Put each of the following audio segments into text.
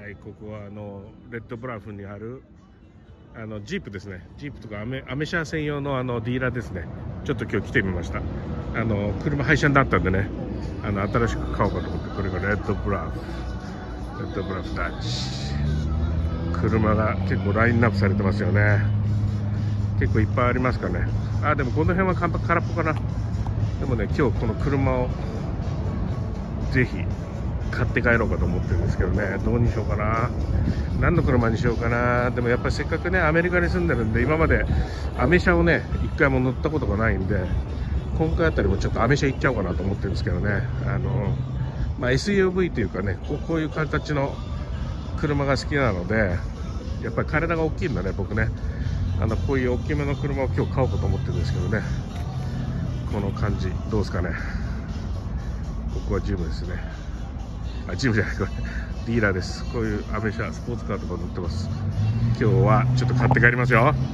はい、ここはレッドブラフにあるジープですね。ジープとかアメ車専用のディーラーですね。ちょっと今日来てみました。車廃車になったんでね、新しく買おうかと思って。これがレッドブラフダッチ。車が結構ラインナップされてますよね。結構いっぱいありますかね。でもこの辺は空っぽかな。でもね、今日この車をぜひ買って帰ろうかと思ってるんですけどね。どうにしようかな。何の車にしようかな。でもやっぱりせっかくねアメリカに住んでるんで、今までアメ車をね一回も乗ったことがないんで、今回あたりもちょっとアメ車行っちゃおうかなと思ってるんですけどね。SUV というかね、こういう形の車が好きなので、やっぱり体が大きいんだね僕ね。こういう大きめの車を今日買おうかと思ってるんですけどね。この感じどうですかね。ここはジムですね。ジムじゃない、これディーラーです。こういうアメ車スポーツカーとか乗ってます。今日はちょっと買って帰りますよ。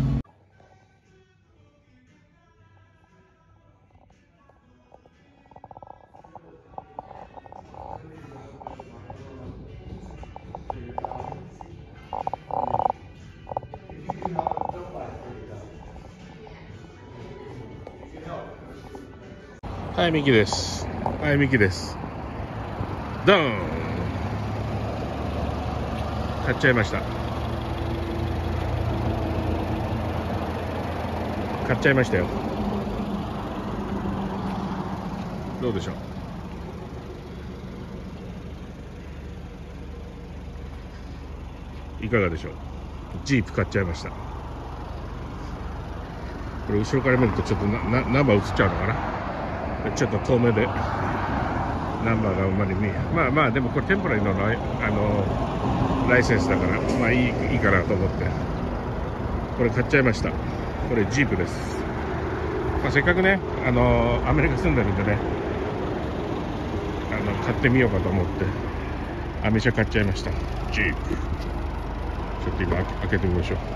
はい、ミキです。ドーン。買っちゃいました。よ。どうでしょう。いかがでしょう。ジープ買っちゃいました。これ後ろから見るとちょっとナンバー映っちゃうのかな。ちょっと遠目でナンバーがあんまり見え、まあでもこれテンポラリーのライセンスだから、まあいいかなと思ってこれ買っちゃいました。これジープです。せっかくねアメリカ住んでるんでね、買ってみようかと思ってアメ車買っちゃいました。ジープちょっと今開けてみましょう。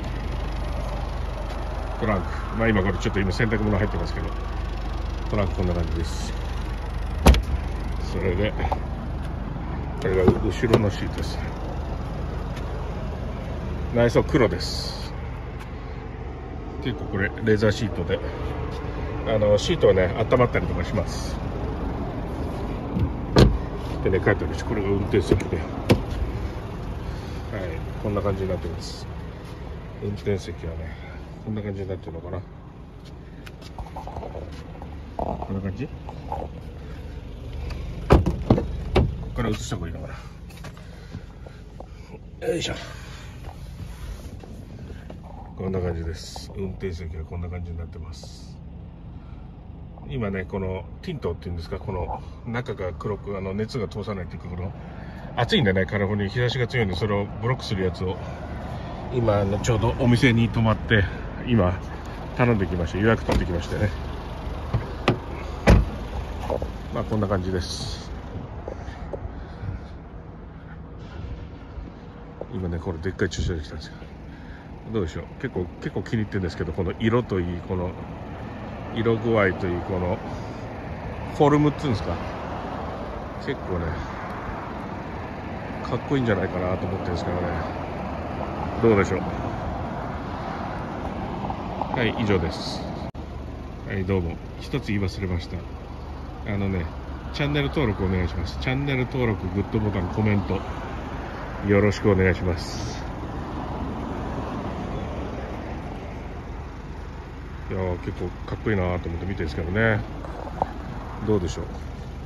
トランク、今これちょっと今洗濯物入ってますけど、トランクこんな感じです。それでこれが後ろのシートです。内装黒です。結構これレーザーシートでシートはね温まったりとかします。でね、書いてあるし、これが運転席で、はい、こんな感じになってます。運転席はねこんな感じになってるのかな。こんな感じ。これ映した方がいいのかな。よいしょ。こんな感じです。運転席はこんな感じになってます。今ねこのティントっていうんですか、この中が黒く熱が通さないっていうか、この暑いんでね、カリフォルニア日差しが強いんで、それをブロックするやつを今ちょうどお店に泊まって今頼んできました。予約取ってきましてね。こんな感じです。今ねこれでっかい駐車場で来たんですよ。どうでしょう。結構気に入ってるんですけど、この色といい、この色具合といい、このフォルムっていうんですか、結構ねかっこいいんじゃないかなと思ってるんですけどね。どうでしょう。はい、以上です。はい、どうも。一つ言い忘れました。チャンネル登録お願いします。チャンネル登録、グッドボタン、コメントよろしくお願いします。いやー、結構かっこいいなと思って見てるんですけどね。どうでしょう。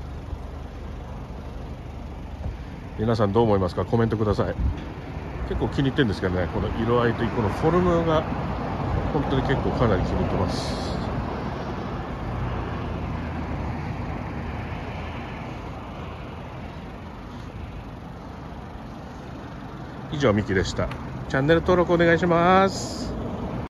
皆さんどう思いますか。コメントください。結構気に入ってるんですけどね、この色合いといい、このフォルムが本当に結構かなり気に入ってます。以上、ミキでした。チャンネル登録お願いします。